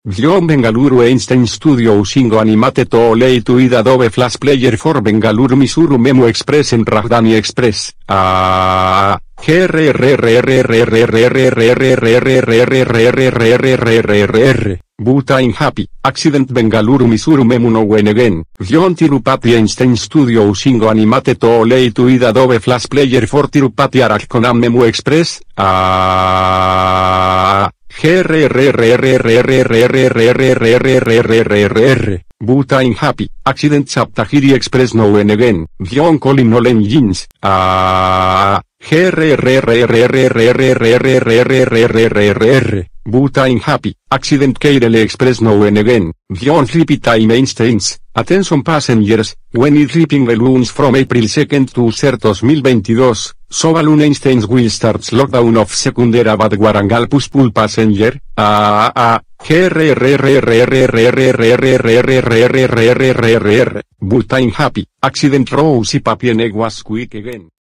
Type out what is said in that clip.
Vlion Bengaluru Einstein Studio Using Animate to Late with Adobe Flash Player for Bengaluru Misuru Memo Express en Rajdani Express. Bhutan Happy, Accident Bengaluru Misuru Memo No When Again, Vlion Tirupati Einstein Studio Using Animate to Late with Adobe Flash Player for Tirupati Arakkonam Memo Express. Bhutan Happy, Accident Saptahiri Express No When Again, Vlion Colin Nolen Jeans. Bhutan Happy, Accident Keirele Express No When Again, Vlion Sleepy Time Einsteins, Attention Passengers, when it leaping balloons from April 2nd to 3rd 2022, so balloon Einsteins will starts lockdown of secundera bad Warangal Puspul Passenger, Bhutan Happy, Accident Rose Papien Egg was quick again.